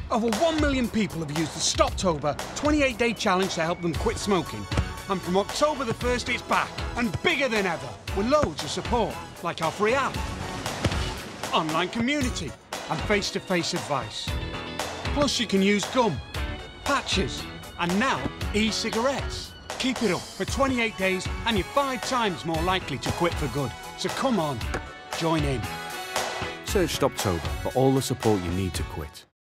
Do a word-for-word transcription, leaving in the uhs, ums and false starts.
Over one million people have used the Stoptober twenty-eight day challenge to help them quit smoking. And from October the first, it's back, and bigger than ever, with loads of support, like our free app, online community, and face-to-face advice. Plus, you can use gum, patches, and now e-cigarettes. Keep it up for twenty-eight days, and you're five times more likely to quit for good. So come on, join in. Search Stoptober for all the support you need to quit.